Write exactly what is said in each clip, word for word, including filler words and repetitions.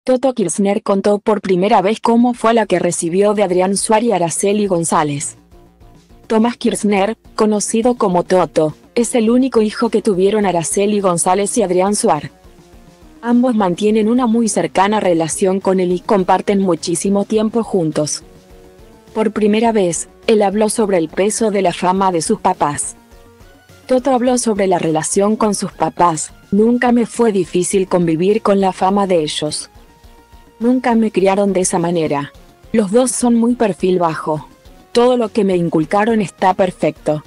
Toto Kirchner contó por primera vez cómo fue la que recibió de Adrián Suar y Araceli González. Tomás Kirchner, conocido como Toto, es el único hijo que tuvieron Araceli González y Adrián Suar. Ambos mantienen una muy cercana relación con él y comparten muchísimo tiempo juntos. Por primera vez, él habló sobre el peso de la fama de sus papás. Toto habló sobre la relación con sus papás: nunca me fue difícil convivir con la fama de ellos. Nunca me criaron de esa manera. Los dos son muy perfil bajo. Todo lo que me inculcaron está perfecto.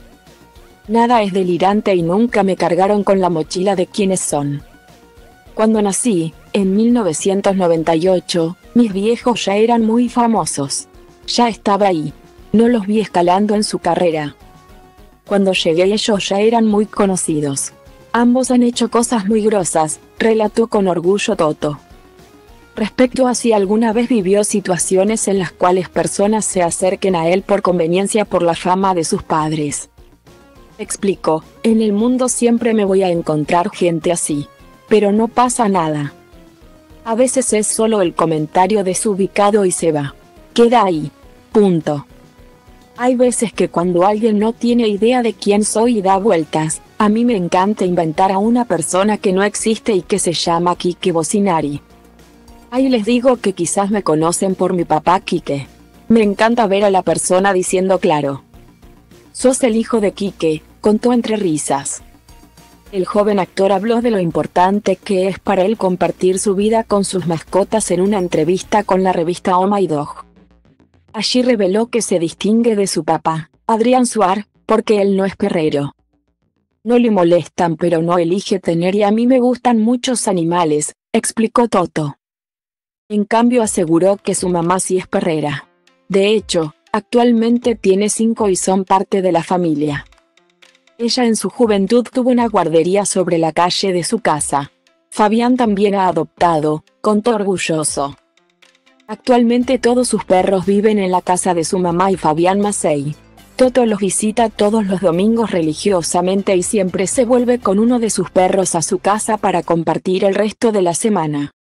Nada es delirante y nunca me cargaron con la mochila de quiénes son. Cuando nací, en mil novecientos noventa y ocho, mis viejos ya eran muy famosos. Ya estaba ahí. No los vi escalando en su carrera. Cuando llegué ellos ya eran muy conocidos. Ambos han hecho cosas muy grosas, relató con orgullo Toto. Respecto a si alguna vez vivió situaciones en las cuales personas se acerquen a él por conveniencia por la fama de sus padres. Explicó: en el mundo siempre me voy a encontrar gente así. Pero no pasa nada. A veces es solo el comentario desubicado y se va. Queda ahí. Punto. Hay veces que cuando alguien no tiene idea de quién soy y da vueltas, a mí me encanta inventar a una persona que no existe y que se llama Quique Bocinari. Ahí les digo que quizás me conocen por mi papá Quique. Me encanta ver a la persona diciendo claro. Sos el hijo de Quique, contó entre risas. El joven actor habló de lo importante que es para él compartir su vida con sus mascotas en una entrevista con la revista Oh My Dog. Allí reveló que se distingue de su papá, Adrián Suar, porque él no es perrero. No le molestan pero no elige tener y a mí me gustan muchos animales, explicó Toto. En cambio aseguró que su mamá sí es perrera. De hecho, actualmente tiene cinco y son parte de la familia. Ella en su juventud tuvo una guardería sobre la calle de su casa. Fabián también ha adoptado, contó orgulloso. Actualmente todos sus perros viven en la casa de su mamá y Fabián Macei. Toto los visita todos los domingos religiosamente y siempre se vuelve con uno de sus perros a su casa para compartir el resto de la semana.